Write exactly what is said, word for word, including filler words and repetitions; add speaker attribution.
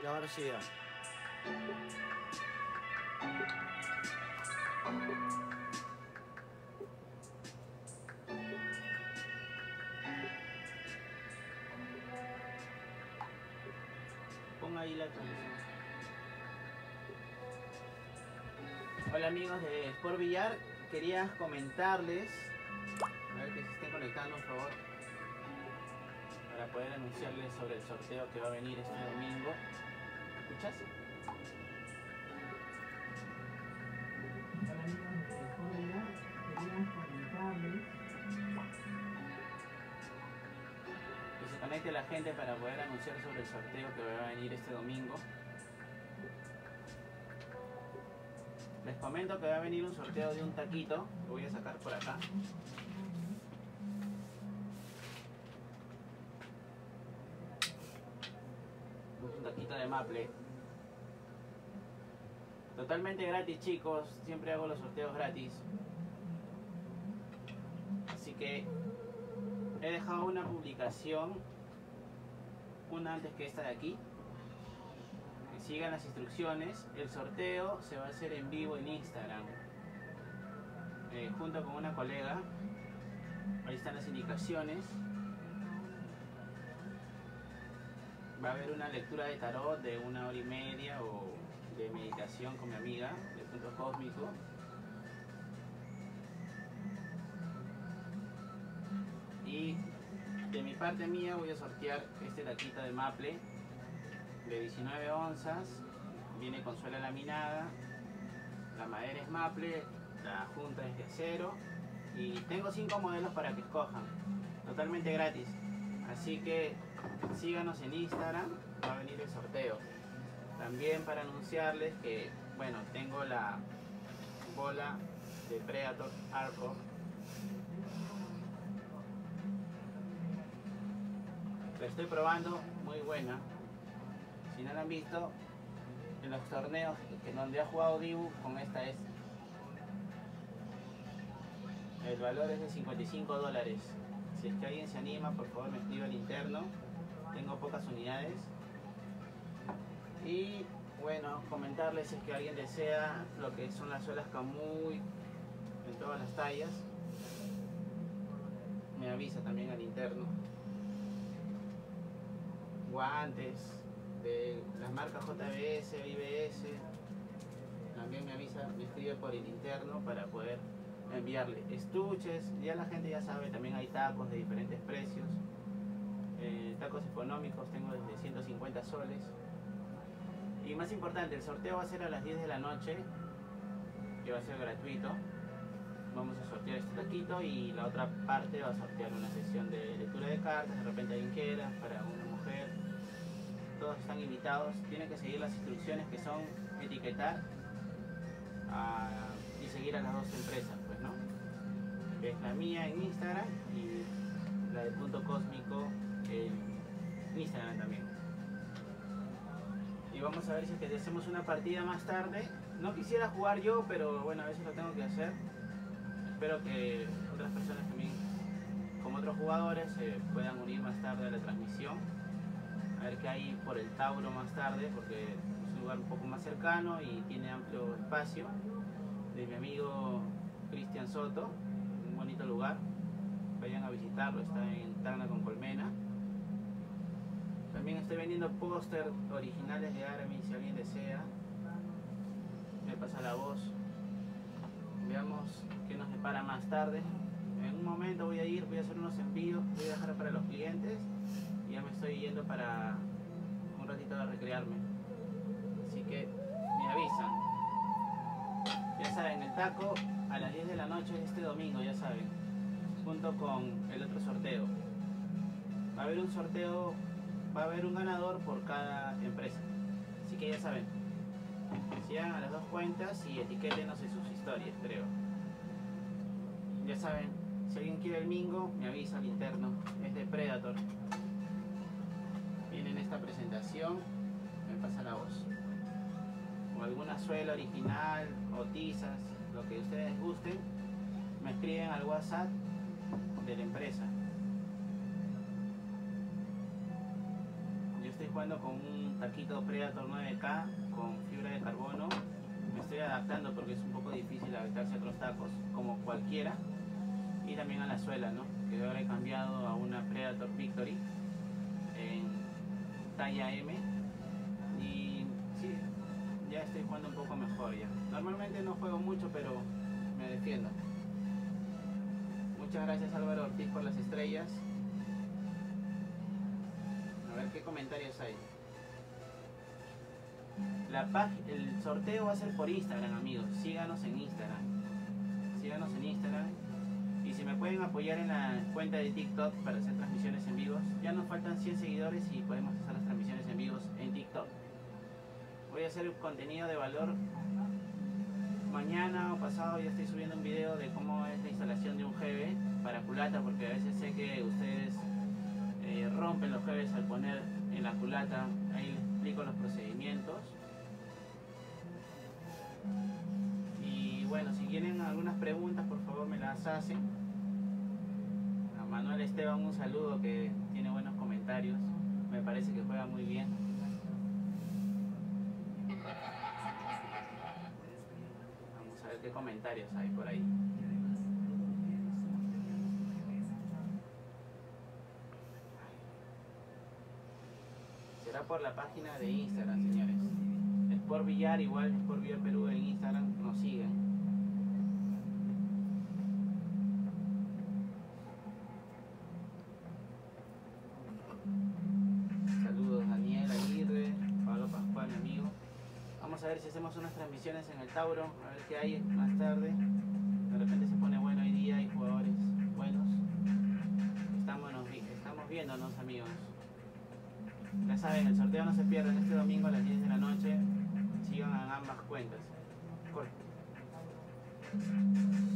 Speaker 1: Y ahora sí ya.
Speaker 2: Ponga ahí la transmisión. Hola amigos de Sport Villar, quería comentarles, a ver que se estén conectando por favor, para poder anunciarles sobre el sorteo que va a venir este domingo. ¿Escuchas? Hola amigos de Sport Villar, quería comentarles que se conecte la gente para poder anunciar sobre el sorteo que va a venir este domingo. Les comento que va a venir un sorteo de un taquito, lo voy a sacar por acá. Un taquito de maple. Totalmente gratis, chicos, siempre hago los sorteos gratis. Así que he dejado una publicación, una antes que esta de aquí. Que sigan las instrucciones. El sorteo se va a hacer en vivo en Instagram, eh, junto con una colega. Ahí están las indicaciones. Va a haber una lectura de tarot de una hora y media o de meditación con mi amiga de Punto Cósmico. Y de mi parte mía voy a sortear este taquito de maple de diecinueve onzas. Viene con suela laminada, la madera es maple, la junta es de acero y tengo cinco modelos para que escojan, totalmente gratis. Así que síganos en Instagram, va a venir el sorteo. También para anunciarles que, bueno, tengo la bola de Predator Arco. La estoy probando, muy buena. Si no la han visto, en los torneos en donde ha jugado Dibu, con esta es. El valor es de cincuenta y cinco dólares. Si es que alguien se anima, por favor me escribe al interno. Tengo pocas unidades. Y bueno, comentarles si es que alguien desea lo que son las suelas Camuy en todas las tallas. Me avisa también al interno. Guantes de las marcas J B S, I B S, también me avisa, me escribe por el interno para poder enviarle. Estuches, ya la gente ya sabe, también hay tacos de diferentes precios, eh, tacos económicos tengo desde ciento cincuenta soles. Y más importante, el sorteo va a ser a las diez de la noche, que va a ser gratuito. Vamos a sortear este taquito y la otra parte va a sortear una sesión de lectura de cartas, de repente alguien quiera, para una mujer. Todos están invitados, tienen que seguir las instrucciones que son etiquetar a, y seguir a las dos empresas, pues, ¿no? Que es la mía en Instagram y la de Punto Cósmico en Instagram también. Y vamos a ver si es que hacemos una partida más tarde. No quisiera jugar yo, pero bueno, a veces lo tengo que hacer. Espero que otras personas también, como otros jugadores, se puedan unir más tarde a la transmisión. A ver qué hay por el Tauro más tarde, porque es un lugar un poco más cercano y tiene amplio espacio. De mi amigo Cristian Soto, un bonito lugar. Vayan a visitarlo, está en Tacna con Colmena. También estoy vendiendo póster originales de Armin, si alguien desea. Me pasa la voz. Veamos qué nos depara más tarde. En un momento voy a ir, voy a hacer unos envíos, voy a dejar para los clientes. Y ya me estoy yendo para un ratito a recrearme. Así que me avisan. Ya saben, el taco a las diez de la noche este domingo, ya saben. Junto con el otro sorteo. Va a haber un sorteo, va a haber un ganador por cada empresa. Así que ya saben. Sigan a las dos cuentas y etiquétenos en sus historias, creo. Ya saben, si alguien quiere el mingo, me avisa al interno. Es de Predator. Viene en esta presentación, me pasa la voz. O alguna suela original, o tizas, lo que ustedes gusten, me escriben al WhatsApp de la empresa. Yo estoy jugando jugando con un taquito Predator nueve K con fibra de carbono. Me estoy adaptando porque es un poco difícil adaptarse a otros tacos, como cualquiera. Y también a la suela, ¿no? Que ahora he cambiado a una Predator Victory en talla M. Y sí, ya estoy jugando un poco mejor ya. Normalmente no juego mucho, pero me defiendo. Muchas gracias Álvaro Ortiz por las estrellas. A ver qué comentarios hay. La el sorteo va a ser por Instagram, amigos. Síganos en Instagram. Síganos en Instagram. Y si me pueden apoyar en la cuenta de TikTok para hacer transmisiones en vivos. Ya nos faltan cien seguidores y podemos hacer las transmisiones en vivos en TikTok. Voy a hacer un contenido de valor. Mañana o pasado ya estoy subiendo un video de cómo es la instalación de un G B para culata, porque a veces sé que ustedes eh, rompen los G Bs al poner en la culata. Ahí les explico los procedimientos. Y bueno, si tienen algunas preguntas, por favor me las hacen. A Manuel Esteban un saludo, que tiene buenos comentarios. Me parece que juega muy bien. Vamos a ver qué comentarios hay por ahí. Será por la página de Instagram, señores. Sport Villar, igual Sport Villar Perú en Instagram, nos siguen. Saludos Daniel Aguirre, Pablo Pascual, mi amigo. Vamos a ver si hacemos unas transmisiones en el Tauro, a ver qué hay más tarde. De repente se pone bueno hoy día, hay jugadores buenos. Estamos, estamos viéndonos, amigos. Ya saben, el sorteo no se pierdan este domingo a las diez de la noche. Sigan en ambas cuentas. Corte.